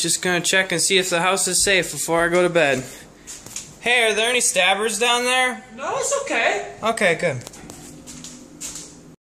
Just gonna check and see if the house is safe before I go to bed. Hey, are there any stabbers down there? No, it's okay. Okay, good.